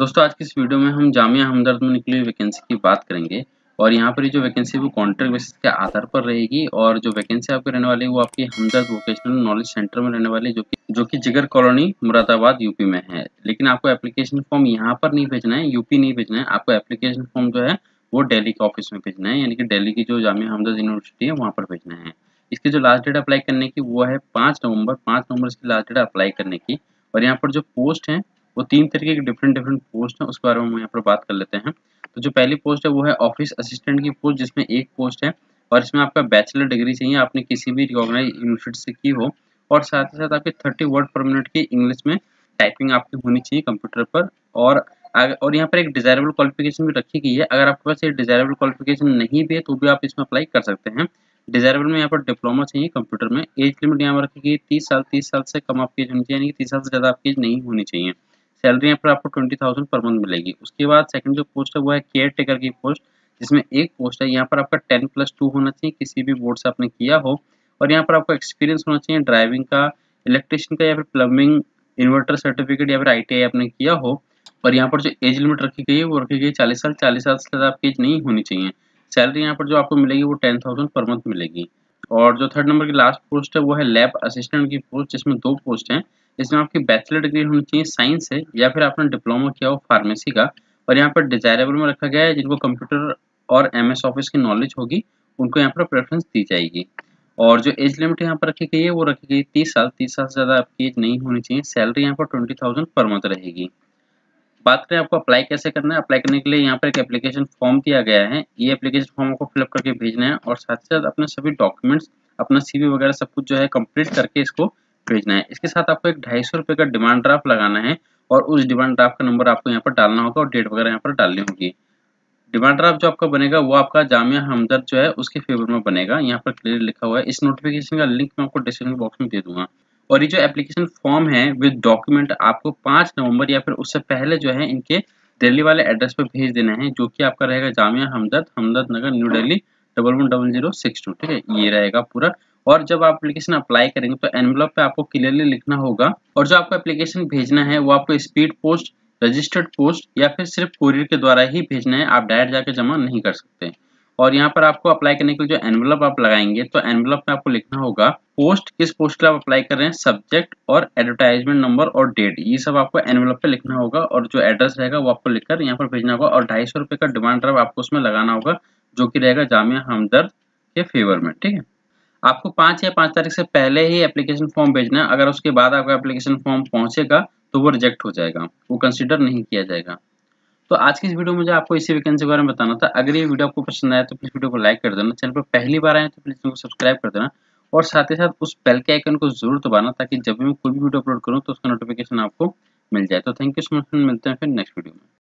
दोस्तों आज की इस वीडियो में हम जामिया हमदर्द में निकली हुई वैकेंसी की बात करेंगे और यहाँ पर ये जो वैकेंसी है वो कॉन्ट्रैक्ट बेसिस के आधार पर रहेगी और जो वैकेंसी आपकी रहने वाली है वो आपकी हमदर्द वोकेशनल नॉलेज सेंटर में रहने वाली है जो कि जिगर कॉलोनी मुरादाबाद यूपी में है। लेकिन आपको एप्लीकेशन फॉर्म यहाँ पर नहीं भेजना है, यूपी नहीं भेजना है, आपको एप्लीकेशन फॉर्म जो है वो दिल्ली के ऑफिस में भेजना है, यानी कि दिल्ली की जो जामिया हमदर्द यूनिवर्सिटी है वहाँ पर भेजना है। इसकी जो लास्ट डेट अप्लाई करने की वो है 5 नवंबर इसकी लास्ट डेट अप्लाई करने की। और यहाँ पर जो पोस्ट है वो 3 तरीके की डिफरेंट पोस्ट है, उसके बारे में हम यहाँ पर बात कर लेते हैं। तो जो पहली पोस्ट है वो है ऑफिस असिस्टेंट की पोस्ट, जिसमें एक पोस्ट है और इसमें आपका बैचलर डिग्री चाहिए, आपने किसी भी रिकॉग्नाइज यूनिवर्सिटी से की हो और साथ ही साथ आपकी 30 वर्ड पर मिनट की इंग्लिश में टाइपिंग आपकी होनी चाहिए कंप्यूटर पर। और यहाँ पर एक डिजायरेबल क्वालिफिकेशन भी रखी गई है। अगर आपके पास ये डिजायरेबल क्वालिफिकेशन नहीं भी है तो भी आप इसमें अप्लाई कर सकते हैं। डिजायरेबल में यहाँ पर डिप्लोमा चाहिए कंप्यूटर में। एज लिमिट यहाँ पर रखी गई 30 साल से कम आपकी एज होनी चाहिए, यानी कि 30 साल से ज़्यादा आपकी एज नहीं होनी चाहिए। सैलरी यहाँ पर आपको 20,000 पर मंथ मिलेगी। उसके बाद सेकंड जो पोस्ट है वो है केयर टेकर की पोस्ट, जिसमें एक पोस्ट है। यहाँ पर आपका 10+2 होना चाहिए, किसी भी बोर्ड से आपने किया हो और यहाँ पर आपको एक्सपीरियंस होना चाहिए ड्राइविंग का, इलेक्ट्रिशियन का या फिर प्लम्बिंग, इन्वर्टर सर्टिफिकेट या फिर ITI आपने किया हो। और यहाँ पर जो एज लिमिट रखी गई है वो रखी गई 40 साल। 40 साल से ज़्यादा आपकी एज नहीं होनी चाहिए। सैलरी यहाँ पर जो आपको मिलेगी वो 10,000 पर मंथ मिलेगी। और जो थर्ड नंबर की लास्ट पोस्ट है वो है लैब असिस्टेंट की पोस्ट, जिसमें 2 पोस्ट हैं। इसमें आपकी बैचलर डिग्री होनी चाहिए साइंस से या फिर आपने डिप्लोमा किया हो फार्मेसी का। और यहाँ पर डिजायरेबल में रखा गया है जिनको कंप्यूटर और MS ऑफिस की नॉलेज होगी उनको यहाँ पर प्रेफरेंस दी जाएगी। और जो एज लिमिट यहाँ पर रखी गई है वो रखी गई 30 साल। 30 साल से ज़्यादा आपकी एज नहीं होनी चाहिए। सैलरी यहाँ पर 20,000 पर मंथ रहेगी। बात करें आपको अप्लाई कैसे करना है। अप्लाई करने के लिए यहाँ पर एक एप्लीकेशन फॉर्म दिया गया है। ये एप्लीकेशन फॉर्म आपको फिलअप करके भेजना है और साथ ही साथ अपने सभी डॉक्यूमेंट्स, अपना CV वगैरह सब कुछ जो है कंप्लीट करके इसको भेजना है। इसके साथ आपको एक 250 रुपये का डिमांड ड्राफ्ट लगाना है और उस डिमांड ड्राफ्ट का नंबर आपको यहाँ पर डालना होगा और डेट वगैरह यहाँ पर डालनी होगी। डिमांड ड्राफ्ट जो आपका बनेगा वो आपका जामिया हमदर्द जो है उसके फेवर में बनेगा। यहाँ पर क्लियर लिखा हुआ है। इस नोटिफिकेशन का लिंक मैं आपको डिस्क्रिप्शन बॉक्स में दे दूंगा। और ये जो एप्लीकेशन फॉर्म है विद डॉक्यूमेंट आपको 5 नवंबर या फिर उससे पहले जो है इनके दिल्ली वाले एड्रेस पे भेज देना है, जो कि आपका रहेगा जामिया हमदर्द, हमदर्द नगर, न्यू दिल्ली 110062। ठीक है, ये रहेगा पूरा। और जब आप एप्लीकेशन अप्लाई करेंगे तो एनवेलप पे आपको क्लियरली लिखना होगा और जो आपको एप्लीकेशन भेजना है वो आपको स्पीड पोस्ट, रजिस्टर्ड पोस्ट या फिर सिर्फ कोरियर के द्वारा ही भेजना है। आप डायरेक्ट जाके जमा नहीं कर सकते। और यहाँ पर आपको अप्लाई करने के लिए जो एनवेलप आप लगाएंगे तो एनवेलप में आपको लिखना होगा पोस्ट, किस पोस्ट के लिए आप अप्लाई कर रहे हैं, सब्जेक्ट और एडवर्टाइजमेंट नंबर और डेट, ये सब आपको एनवेलप पे लिखना होगा। और जो एड्रेस रहेगा वो आपको लिखकर यहाँ पर भेजना होगा और 250 रुपये का डिमांड ड्राफ्ट आपको उसमें लगाना होगा, जो कि रहेगा जामिया हमदर्द के फेवर में। ठीक है, आपको 5 या 5 तारीख से पहले ही एप्लीकेशन फॉर्म भेजना है। अगर उसके बाद आपका एप्लीकेशन फॉर्म पहुंचेगा तो वो रिजेक्ट हो जाएगा, वो कंसीडर नहीं किया जाएगा। तो आज की इस वीडियो में मुझे आपको इसी वैकेंसी के बारे में बताना था। अगर ये वीडियो आपको पसंद आया तो प्लीज वीडियो को लाइक कर देना, चैनल पर पहली बार आए तो प्लीज चैनल को सब्सक्राइब कर देना और साथ ही साथ उस बेल के आइकन को जरूर दबाना ताकि जब भी मैं कोई भी वीडियो अपलोड करूँ तो उसका नोटिफिकेशन आपको मिल जाए। तो थैंक यू सो मच, मिलते हैं फिर नेक्स्ट वीडियो में।